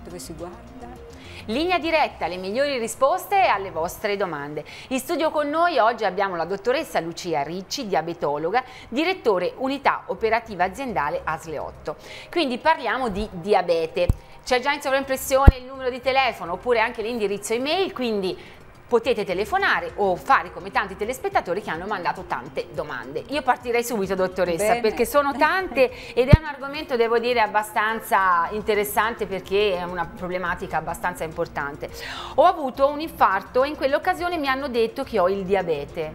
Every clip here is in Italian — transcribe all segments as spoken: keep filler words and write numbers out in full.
Dove si guarda? Linea diretta, le migliori risposte alle vostre domande. In studio con noi oggi abbiamo la dottoressa Lucia Ricci, diabetologa, direttore unità operativa aziendale A S L E otto. Quindi parliamo di diabete. C'è già in sovraimpressione il numero di telefono oppure anche l'indirizzo email, quindi potete telefonare o fare come tanti telespettatori che hanno mandato tante domande. Io partirei subito, dottoressa, Bene. perché sono tante ed è un argomento, devo dire, abbastanza interessante perché è una problematica abbastanza importante. Ho avuto un infarto e in quell'occasione mi hanno detto che ho il diabete.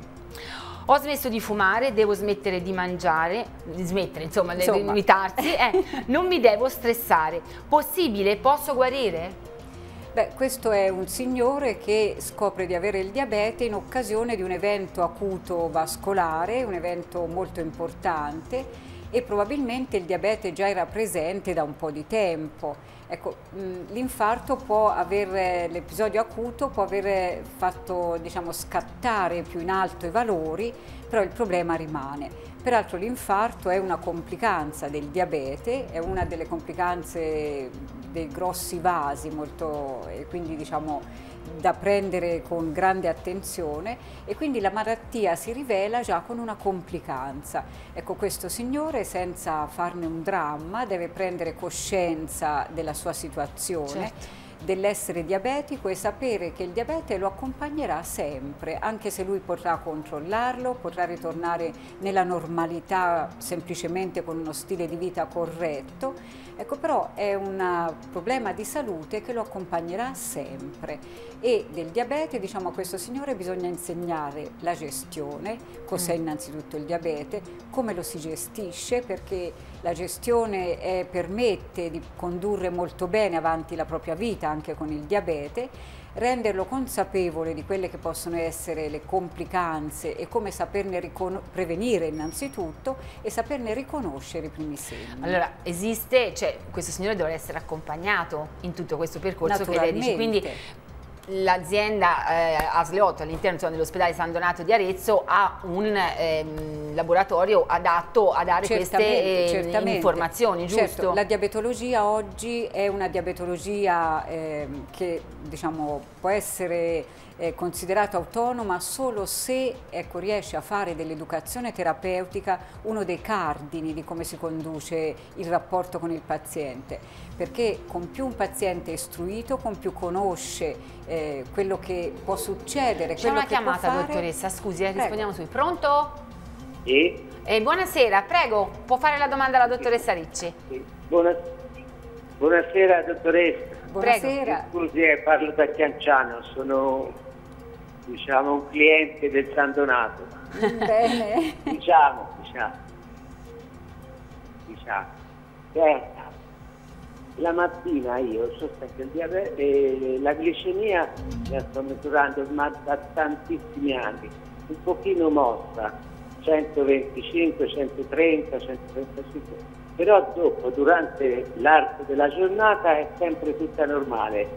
Ho smesso di fumare, devo smettere di mangiare, di smettere insomma, di limitarsi, eh, non mi devo stressare. Possibile? Posso guarire? Beh, questo è un signore che scopre di avere il diabete in occasione di un evento acuto vascolare, un evento molto importante, e probabilmente il diabete già era presente da un po' di tempo. Ecco, l'infarto può aver, l'episodio acuto può aver fatto, diciamo, scattare più in alto i valori, però il problema rimane. Peraltro l'infarto è una complicanza del diabete, è una delle complicanze dei grossi vasi, molto, e quindi diciamo da prendere con grande attenzione, e quindi la malattia si rivela già con una complicanza. Ecco, questo signore, senza farne un dramma, deve prendere coscienza della sua situazione, certo, dell'essere diabetico, e sapere che il diabete lo accompagnerà sempre, anche se lui potrà controllarlo, potrà ritornare nella normalità semplicemente con uno stile di vita corretto. Ecco, però è un problema di salute che lo accompagnerà sempre, e del diabete, diciamo, a questo signore bisogna insegnare la gestione, cos'è innanzitutto il diabete, come lo si gestisce, perché la gestione eh, permette di condurre molto bene avanti la propria vita anche con il diabete, renderlo consapevole di quelle che possono essere le complicanze e come saperne prevenire innanzitutto, e saperne riconoscere i primi segni. Allora, esiste, cioè questo signore dovrà essere accompagnato in tutto questo percorso che lei dice, quindi l'azienda eh, A S L E otto all'interno dell'ospedale San Donato di Arezzo ha un ehm, laboratorio adatto a dare certamente, queste eh, informazioni, giusto? Certo, la diabetologia oggi è una diabetologia eh, che, diciamo, può essere eh, considerata autonoma solo se, ecco, riesce a fare dell'educazione terapeutica uno dei cardini di come si conduce il rapporto con il paziente, perché con più un paziente è istruito, con più conosce eh, quello che può succedere. C'è una chiamata, fare... dottoressa, scusi, eh, rispondiamo subito. Pronto? Sì. Eh, buonasera, prego, può fare la domanda alla dottoressa Ricci? Sì. Buona... Buonasera, dottoressa. Buonasera. Scusi, eh, parlo da Chianciano, sono, diciamo, un cliente del San Donato. Bene. diciamo, diciamo. Diciamo. Senta, la mattina io sospetto il diabete e la glicemia la sto misurando ormai da tantissimi anni, un pochino mossa, centoventicinque, centotrenta, centotrentacinque, però dopo, durante l'arco della giornata, è sempre tutta normale.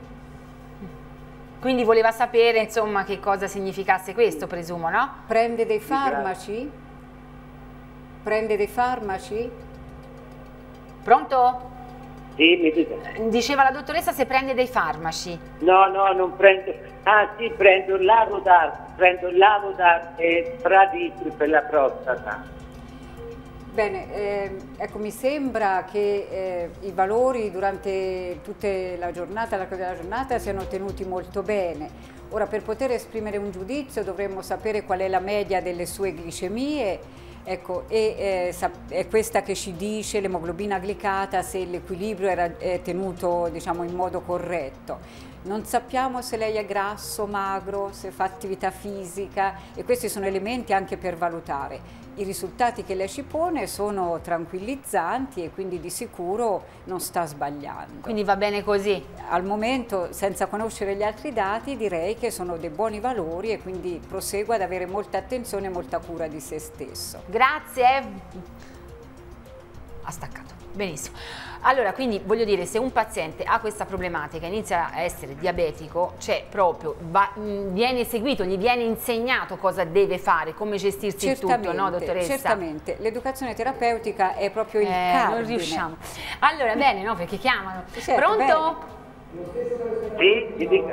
Quindi voleva sapere, insomma, che cosa significasse questo, presumo, no? Prende dei farmaci? Prende dei farmaci? Pronto? Sì, mi dica. Diceva la dottoressa se prende dei farmaci. No, no, non prendo. Ah sì, prendo l'Avodart, prendo l'Avodart e Pradipri per la prostata. Bene, eh, ecco, mi sembra che eh, i valori durante tutta la giornata, l'arco della giornata, siano tenuti molto bene. Ora, per poter esprimere un giudizio dovremmo sapere qual è la media delle sue glicemie. Ecco, e, eh, è questa che ci dice l'emoglobina glicata, se l'equilibrio era è tenuto, diciamo, in modo corretto. Non sappiamo se lei è grasso, magro, se fa attività fisica, e questi sono elementi anche per valutare. I risultati che lei ci pone sono tranquillizzanti e quindi di sicuro non sta sbagliando. Quindi va bene così? Al momento, senza conoscere gli altri dati, direi che sono dei buoni valori, e quindi prosegua ad avere molta attenzione e molta cura di se stesso. Grazie. Ha staccato. Benissimo. Allora, quindi voglio dire, se un paziente ha questa problematica, inizia a essere diabetico, c'è proprio, va, viene seguito, gli viene insegnato cosa deve fare, come gestirsi il tutto, no dottoressa? Certamente, l'educazione terapeutica è proprio il eh, cardine. Non riusciamo. Allora, bene, no, perché chiamano. Certo, Pronto? Bene. Sì, ti dica.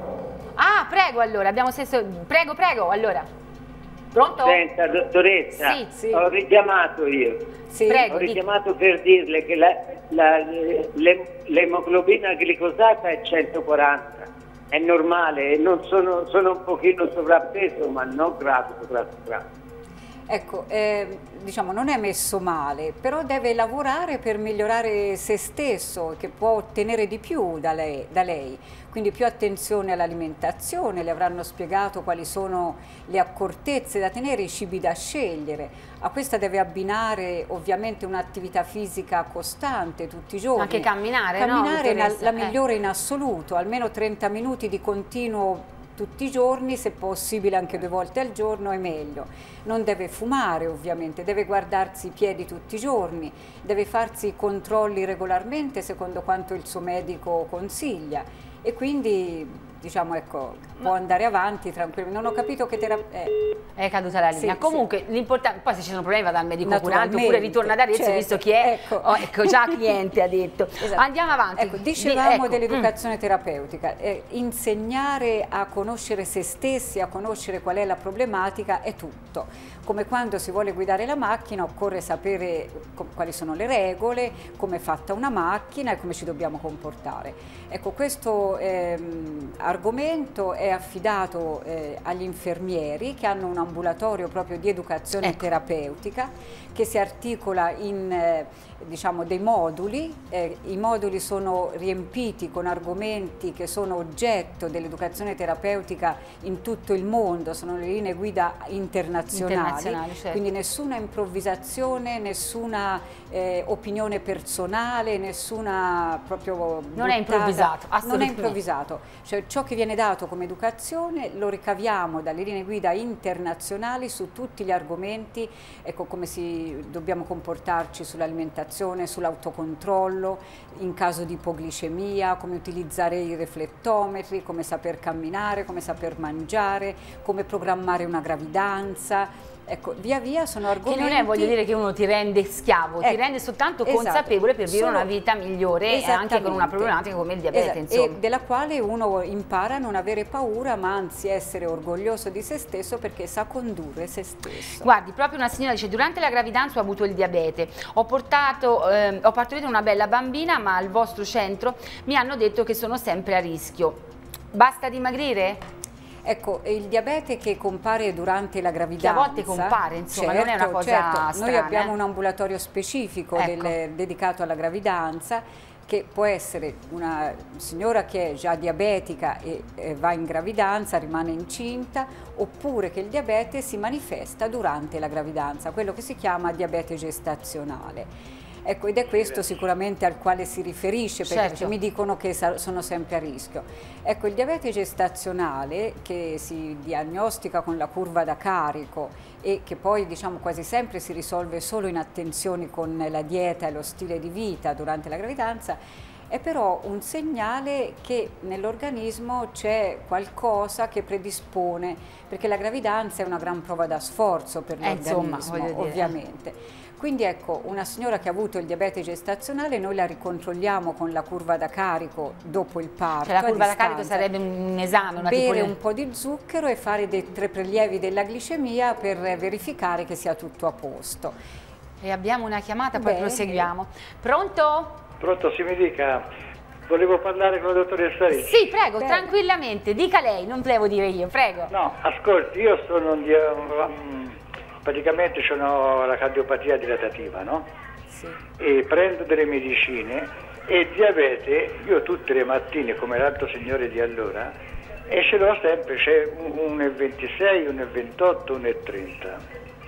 Ah, prego allora, abbiamo stesso... Prego, prego, allora. Pronto? Senta, dottoressa, Sì, sì. ho richiamato io. Sì. Prego. Ho richiamato per dirle che la- la- le- l'emoglobina glicosata è centoquaranta, è normale, e non sono, sono un pochino sovrappeso, ma non grave sovrappeso. Ecco, eh, diciamo non è messo male, però deve lavorare per migliorare se stesso, che può ottenere di più da lei, da lei. Quindi più attenzione all'alimentazione, le avranno spiegato quali sono le accortezze da tenere, i cibi da scegliere. A questa deve abbinare ovviamente un'attività fisica costante tutti i giorni. Anche camminare, no, Camminare è la, dottoressa? la migliore in assoluto, almeno trenta minuti di continuo tutti i giorni, se possibile anche due volte al giorno è meglio. Non deve fumare ovviamente, deve guardarsi i piedi tutti i giorni, deve farsi i controlli regolarmente secondo quanto il suo medico consiglia e quindi diciamo ecco può andare avanti tranquillamente. Non ho capito che terapia... Eh. È caduta la linea. Sì, Comunque sì. l'importante, poi se ci sono problemi va dal medico curante oppure Naturalmente, ritorna da Arezzo, certo, visto chi è, ecco. oh, ecco già cliente ha detto. Esatto. Andiamo avanti. Ecco, dicevamo Di- ecco, dell'educazione terapeutica, eh, insegnare a conoscere se stessi, a conoscere qual è la problematica è tutto. Come quando si vuole guidare la macchina occorre sapere quali sono le regole, come è fatta una macchina e come ci dobbiamo comportare. Ecco, questo ehm, argomento è affidato eh, agli infermieri che hanno un ambulatorio proprio di educazione Ecco. terapeutica che si articola in eh, diciamo dei moduli. Eh, i moduli sono riempiti con argomenti che sono oggetto dell'educazione terapeutica in tutto il mondo, sono le linee guida internazionali, Internazionali, certo. quindi nessuna improvvisazione, nessuna eh, opinione personale, nessuna proprio Non è buttata- improvvisato, non è assolutamente. improvvisato, cioè ciò che viene dato come educazione lo ricaviamo dalle linee guida internazionali su tutti gli argomenti, ecco come si dobbiamo comportarci sull'alimentazione, sull'autocontrollo, in caso di ipoglicemia, come utilizzare i riflettometri, come saper camminare, come saper mangiare, come programmare una gravidanza. Ecco, via via sono argomenti... Che non è, voglio dire, che uno ti rende schiavo, ti Ecco, rende soltanto esatto. consapevole per vivere Solo- una vita migliore e anche con una Esattamente. problematica come il diabete, Esatto, insomma. e della quale uno impara a non avere paura, ma anzi essere orgoglioso di se stesso perché sa condurre se stesso. Guardi, proprio una signora dice: durante la gravidanza ho avuto il diabete, ho, portato, eh, ho partorito una bella bambina, ma al vostro centro mi hanno detto che sono sempre a rischio. Basta dimagrire? Ecco, il diabete che compare durante la gravidanza... Che a volte compare, insomma, non è una cosa certo. Noi strana, abbiamo eh. un ambulatorio specifico Ecco. del- dedicato alla gravidanza, che può essere una signora che è già diabetica e eh, va in gravidanza, rimane incinta, oppure che il diabete si manifesta durante la gravidanza, quello che si chiama diabete gestazionale. Ecco, ed è questo sicuramente al quale si riferisce, perché Certo. mi dicono che sa- sono sempre a rischio. Ecco, il diabete gestazionale, che si diagnostica con la curva da carico e che poi diciamo quasi sempre si risolve solo in attenzione con la dieta e lo stile di vita durante la gravidanza, è però un segnale che nell'organismo c'è qualcosa che predispone, perché la gravidanza è una gran prova da sforzo per Eh, insomma, l'organismo, voglio dire. ovviamente. Quindi ecco, una signora che ha avuto il diabete gestazionale noi la ricontrolliamo con la curva da carico dopo il parto. Cioè la a curva da carico distanza. sarebbe un esame, una Bere tipologia. un po' di zucchero e fare dei tre prelievi della glicemia per verificare che sia tutto a posto. E abbiamo una chiamata, poi Bene. proseguiamo. Pronto? Pronto, si mi dica, volevo parlare con la dottoressa Ricci. Sì, prego, Bene. tranquillamente, dica lei, non devo dire io, prego. No, ascolti, io sono un dia- um, praticamente ho la cardiopatia dilatativa, no? Sì. E prendo delle medicine e diabete, io tutte le mattine, come l'altro signore di allora, e ce l'ho sempre, c'è un uno virgola ventisei, uno virgola ventotto, uno virgola trenta.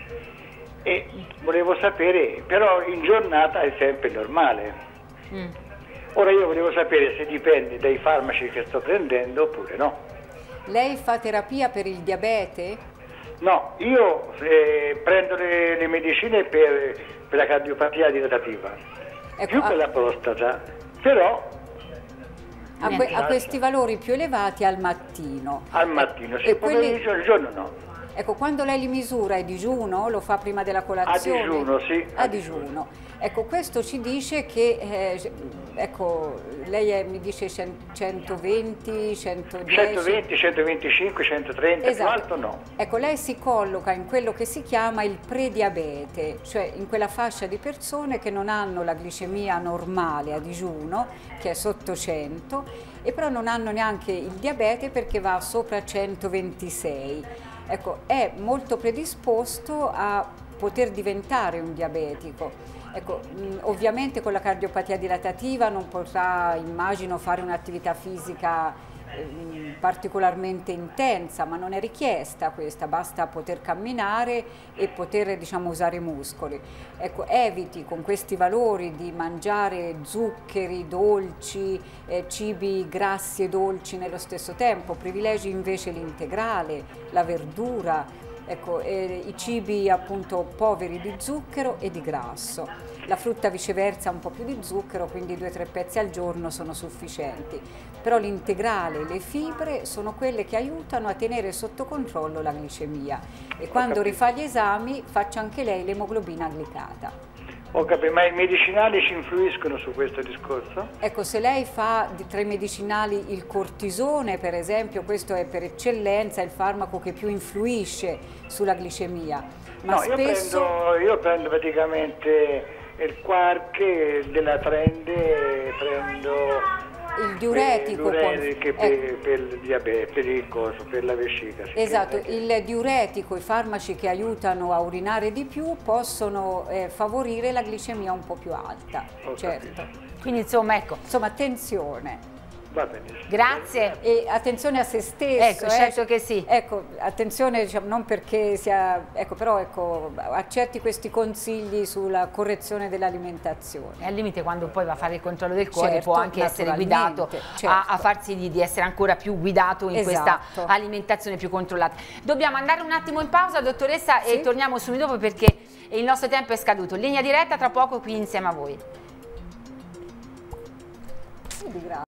E volevo sapere, però in giornata è sempre normale. Mm. Ora io volevo sapere se dipende dai farmaci che sto prendendo oppure no. Lei fa terapia per il diabete? No, io eh, prendo le, le medicine per, per la cardiopatia dilatativa. Ecco, più a, per la prostata, però a, que, a questi valori più elevati al mattino. al mattino, sì, e poi quelli, il giorno no. Ecco, quando lei li misura è digiuno? Lo fa prima della colazione? A digiuno, sì. A digiuno. Ecco, questo ci dice che, eh, ecco, lei è, mi dice centoventi, centodieci... centoventi, centoventicinque, centotrenta, esatto. Più alto no. Ecco, lei si colloca in quello che si chiama il prediabete, cioè in quella fascia di persone che non hanno la glicemia normale a digiuno, che è sotto cento, e però non hanno neanche il diabete perché va sopra centoventisei. Ecco, è molto predisposto a poter diventare un diabetico. Ecco, mh, ovviamente con la cardiopatia dilatativa non potrà, immagino, fare un'attività fisica eh, particolarmente intensa, ma non è richiesta questa, basta poter camminare e poter, diciamo, usare i muscoli. Ecco, eviti con questi valori di mangiare zuccheri, dolci, eh, cibi grassi e dolci nello stesso tempo, privilegi invece l'integrale, la verdura. Ecco, eh, i cibi appunto poveri di zucchero e di grasso. La frutta viceversa un po' più di zucchero, quindi due o tre pezzi al giorno sono sufficienti. Però l'integrale, le fibre sono quelle che aiutano a tenere sotto controllo la glicemia. E quando rifà gli esami faccia anche lei l'emoglobina glicata. Ho capito, ma i medicinali ci influiscono su questo discorso? Ecco, se lei fa di, tra i medicinali il cortisone, per esempio, questo è per eccellenza il farmaco che più influisce sulla glicemia. Ma no, spesso... io, prendo, io prendo praticamente il quark della Trende, prendo... il diuretico per, con... per, eh. per il diabete, per il coso, per la vescica. Sì, esatto, il diuretico, i farmaci che aiutano a urinare di più possono eh, favorire la glicemia un po' più alta. Ho certo. capito. Quindi insomma, ecco. Insomma, attenzione. Va benissimo. Grazie. E attenzione a se stesso. Ecco, certo eh. che sì. Ecco, attenzione, diciamo, non perché sia... Ecco, però ecco, accetti questi consigli sulla correzione dell'alimentazione. E al limite quando poi va a fare il controllo del cuore certo, può anche essere guidato certo. a, a farsi di, di essere ancora più guidato in esatto. questa alimentazione più controllata. Dobbiamo andare un attimo in pausa, dottoressa, sì? E torniamo subito dopo perché il nostro tempo è scaduto. Linea diretta tra poco qui insieme a voi. Grazie.